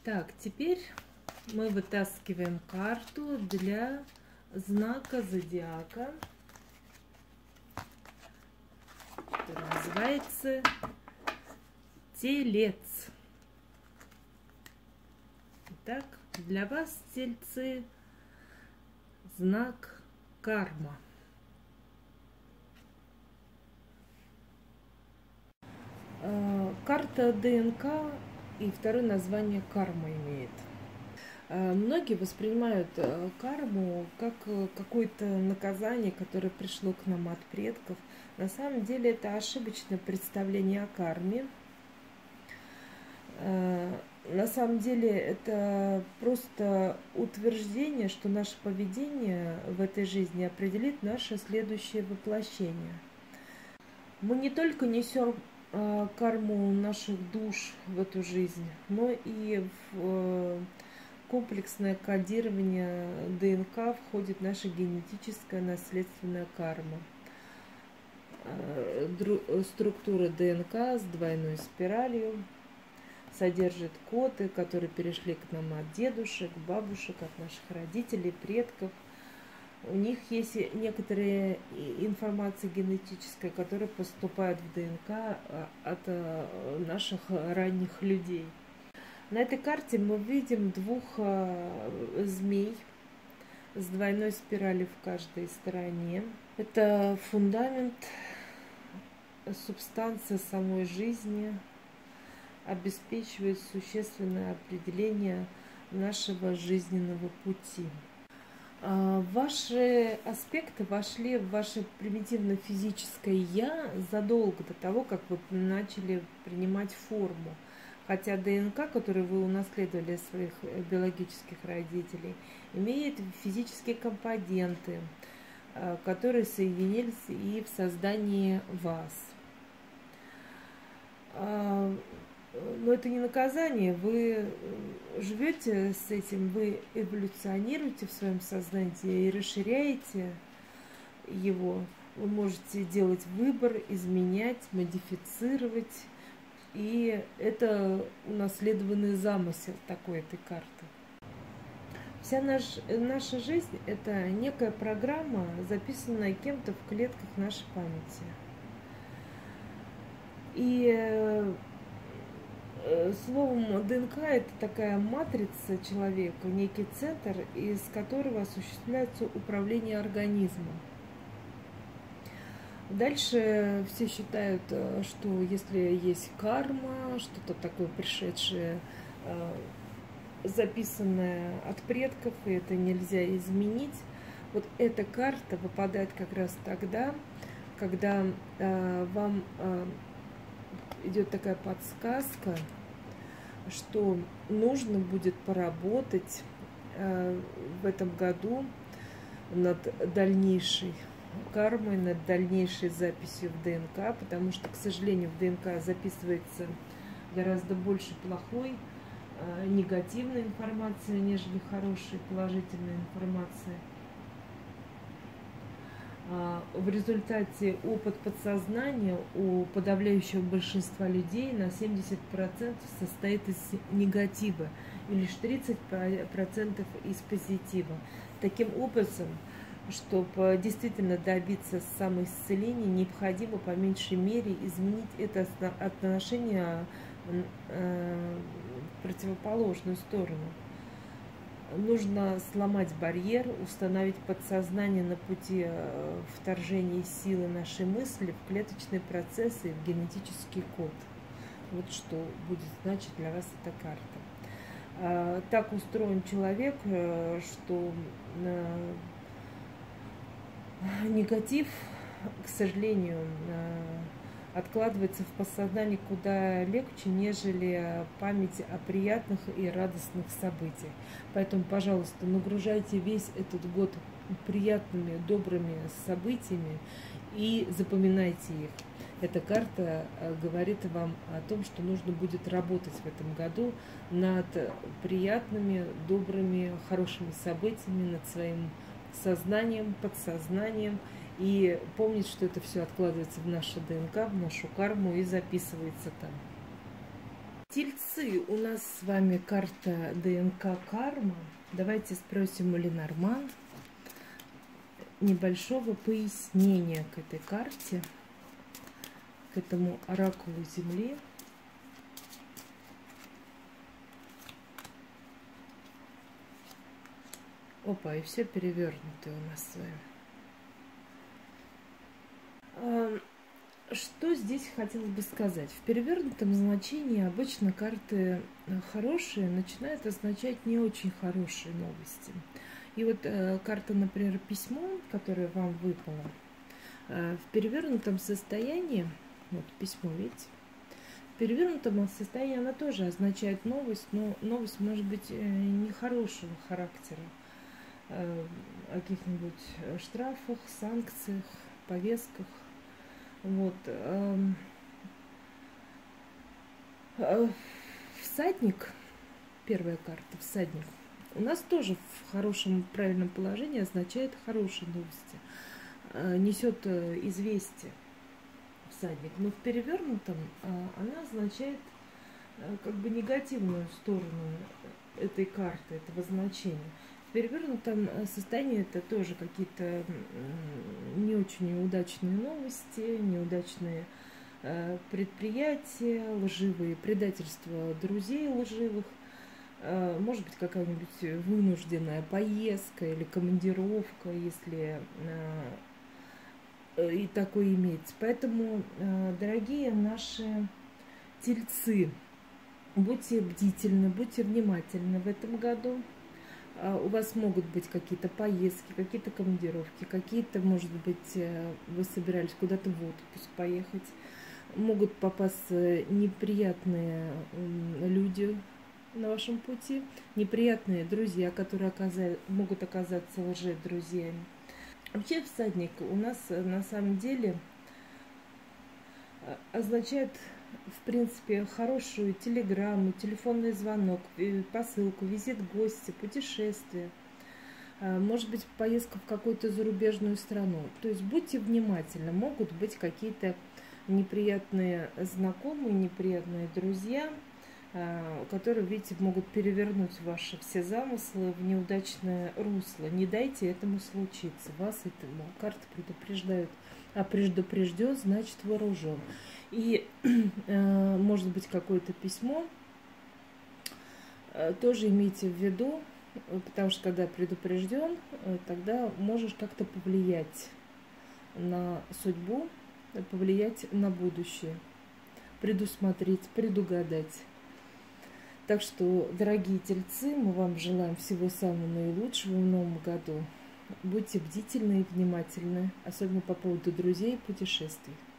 Так, теперь мы вытаскиваем карту для знака зодиака, который называется Телец. Итак, для вас, Тельцы, знак карма. Карта ДНК и второе название карма имеет. Многие воспринимают карму как какое-то наказание, которое пришло к нам от предков. На самом деле это ошибочное представление о карме. На самом деле это просто утверждение, что наше поведение в этой жизни определит наше следующее воплощение. Мы не только несем карму наших душ в эту жизнь, но и в комплексное кодирование ДНК входит наша генетическая наследственная карма. Структура ДНК с двойной спиралью содержит коды, которые перешли к нам от дедушек, бабушек, от наших родителей, предков. У них есть некоторая информация генетическая, которая поступает в ДНК от наших ранних людей. На этой карте мы видим двух змей с двойной спиралью в каждой стороне. Это фундамент, субстанция самой жизни, обеспечивает существенное определение нашего жизненного пути. Ваши аспекты вошли в ваше примитивно-физическое «я» задолго до того, как вы начали принимать форму. Хотя ДНК, которую вы унаследовали от своих биологических родителей, имеет физические компоненты, которые соединились и в создании вас. Но это не наказание, вы живете с этим, вы эволюционируете в своем сознании и расширяете его. Вы можете делать выбор, изменять, модифицировать. И это унаследованный замысел такой этой карты. Вся наша жизнь – это некая программа, записанная кем-то в клетках нашей памяти. И словом, ДНК – это такая матрица человека, некий центр, из которого осуществляется управление организмом. Дальше все считают, что если есть карма, что-то такое пришедшее, записанное от предков, и это нельзя изменить, вот эта карта выпадает как раз тогда, когда вам идет такая подсказка, что нужно будет поработать в этом году над дальнейшей кармой, над дальнейшей записью в ДНК, потому что, к сожалению, в ДНК записывается гораздо больше плохой, негативной информации, нежели хорошей, положительной информации. В результате опыт подсознания у подавляющего большинства людей на 70% состоит из негатива и лишь 30% из позитива. Таким образом, чтобы действительно добиться самоисцеления, необходимо по меньшей мере изменить это отношение в противоположную сторону. Нужно сломать барьер, установить подсознание на пути вторжения силы нашей мысли в клеточные процессы и в генетический код. Вот что будет значить для вас эта карта. Так устроен человек, что негатив, к сожалению, откладывается в подсознании куда легче, нежели память о приятных и радостных событиях. Поэтому, пожалуйста, нагружайте весь этот год приятными, добрыми событиями и запоминайте их. Эта карта говорит вам о том, что нужно будет работать в этом году над приятными, добрыми, хорошими событиями, над своим сознанием, подсознанием. И помнить, что это все откладывается в нашу ДНК, в нашу карму и записывается там. Тельцы, у нас с вами карта ДНК карма. Давайте спросим у Ленорман небольшого пояснения к этой карте, к этому оракулу Земли. Опа, и все перевернутое у нас с вами. Что здесь хотелось бы сказать? В перевернутом значении обычно карты хорошие начинают означать не очень хорошие новости. И вот карта, например, письмо, которое вам выпало, в перевернутом состоянии, вот письмо, видите, в перевернутом состоянии она тоже означает новость, но новость может быть нехорошего характера, о каких-нибудь штрафах, санкциях, повестках. Вот. Всадник, первая карта, всадник, у нас тоже в хорошем, правильном положении означает хорошие новости, несет известие всадник. Но в перевернутом она означает как бы негативную сторону этой карты, этого значения. В перевернутом состоянии это тоже какие-то не очень удачные новости, неудачные предприятия, лживые предательства друзей лживых, может быть какая-нибудь вынужденная поездка или командировка, если и такое имеется. Поэтому, дорогие наши тельцы, будьте бдительны, будьте внимательны в этом году. У вас могут быть какие-то поездки, какие-то командировки, какие-то, может быть, вы собирались куда-то в отпуск поехать. Могут попасться неприятные люди на вашем пути, неприятные друзья, которые могут оказаться лже-друзьями. Вообще всадник у нас на самом деле означает, в принципе, хорошую телеграмму, телефонный звонок, посылку, визит гостя, путешествие, может быть, поездка в какую-то зарубежную страну. То есть будьте внимательны, могут быть какие-то неприятные знакомые, неприятные друзья, которые, видите, могут перевернуть ваши все замыслы в неудачное русло. Не дайте этому случиться. Вас этому карты предупреждают. А предупрежден, значит вооружен. И может быть какое-то письмо, тоже имейте в виду, потому что когда предупрежден, тогда можешь как-то повлиять на судьбу, повлиять на будущее, предусмотреть, предугадать. Так что, дорогие тельцы, мы вам желаем всего самого наилучшего в новом году. Будьте бдительны и внимательны, особенно по поводу друзей и путешествий.